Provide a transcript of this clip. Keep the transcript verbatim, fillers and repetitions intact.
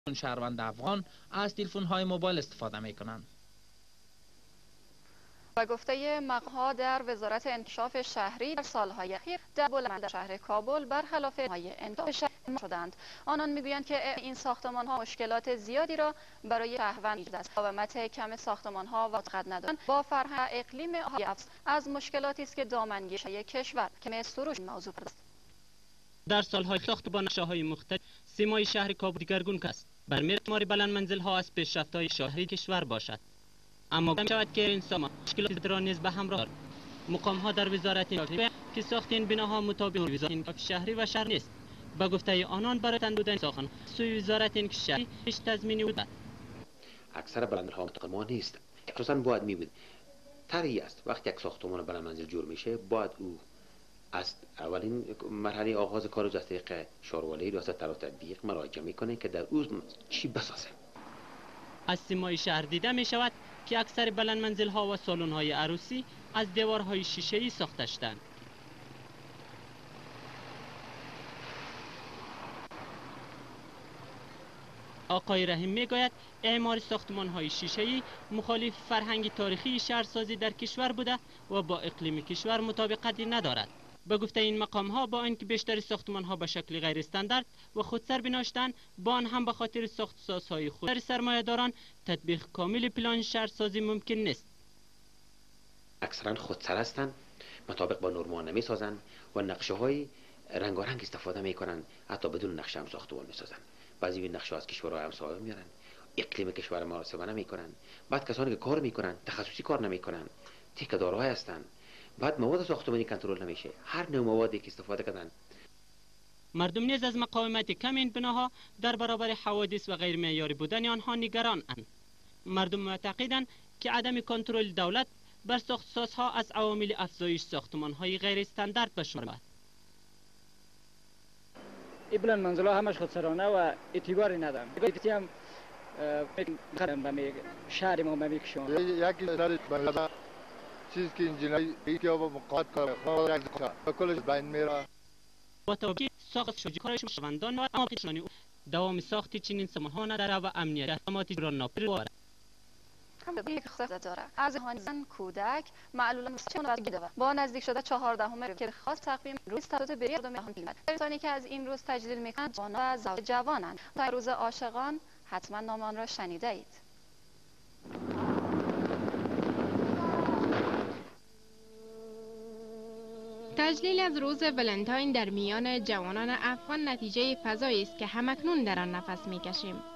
شهروند افغان از تلفن‌های موبایل استفاده می‌کنند. و گفته مقام‌ها در وزارت انکشاف شهری در سالهای اخیر در بلند شهر کابل برخلاف های انکشاف شهری شدند. آنان میگویند که این ساختمان‌ها مشکلات زیادی را برای شهروند ایجاد است. مقاومت کم ساختمان‌ها و قد ندادن با فرهنگ اقلیم افز از مشکلاتی است که دامنگیر کشور که سروش موضوع است. در سالهای ساخت با نقشه‌های مختلف سیمای شهر کابل دیگرگون است. بر معماری بلند منزل‌ها از پیشرفت‌های شهری کشور باشد. اما می شود که این سامان مشکلات را نیز به همراه دارد. مقام‌ها در وزارت انکشاف که ساخت این بناها مطابق وزارت انکشاف شهری و شهر نیست. به گفته آنان برای تندودن ساختمان سوی وزارت انکشاف شهری هیچ تضمینی بود. اکثر بلندها ما نیست. خصوصا باید می‌بود طبیعی است وقتی یک ساختمان بلند منزل جور میشه باید او از اولین مرحله آغاز کار از طریق شاروالای ریاست طرح تطبیق مراجعه میکنه که در او چی بسازه. از سیمای شهر دیده می شود که اکثر بلند منزل ها و سالن های عروسی از دیوارهای شیشه‌ای ساخته شدند. آقای رحیم می گوید اعمار ساختمان های شیشه‌ای مخالف فرهنگ تاریخی شهرسازی در کشور بوده و با اقلیم کشور مطابقتی ندارد. به گفته این مقام ها با اینکه بیشتر ساختمان ها به شکل غیر استاندارد و خودسر بنا شدند، با آن هم به خاطر ساخت سازهای خود سرمایه‌داران تطبیق کامل پلان شهرسازی ممکن نیست. اکثرا خودسر هستند، مطابق با نرم‌ها نمی‌سازند و نقشه های رنگارنگ استفاده میکنند، حتی بدون نقشه هم ساختمان میسازند. بعضی این نقشه از کشورهای همسایه میارن، اقلیم کشور مناسب نمیکنن. بعد کسانی که کار میکنن تخصصی کار نمیکنن، تکه‌دارهای هستند. بعد مواد ساختمانی کنترل نمیشه، هر نوع موادی که استفاده کردن. مردم نیز از مقاومت کم این بناها در برابر حوادث و غیر معیاری بودن آنها نگران اند. مردم معتقدند که عدم کنترل دولت بر ساخت سازها از عوامل افزایش ساختمان‌های غیر استاندارد به شمار می‌آید. این بلند منزل‌ها همش خودسرانه و اعتباری ندارن. گاهی هم به شهر ما میکشون. یکی از چیزی که انجینری ایتیا و مقاعد کار کلش بین میره. با توجه ساخت شجاع کارش شهروندان و اما پیشانی دوام ساخت چنین ساختمان‌ها نداره و امنیت اقداماتی را ناپذیر دارد. یک خصوصیت داره. از زن کودک معلولا مستقیم با نزدیک شده چهاردهم که خاص تقویم روز توسط بری مردم جهان می‌بیند. کسانی که از این روز تجلیل می‌کنند جوانان و زوج جوانند. تا روز عاشقان حتما نام آن را شنیده اید. تجلیل از روز ولنتاین در میان جوانان افغان نتیجه فضایی است که همکنون در آن نفس می‌کشیم.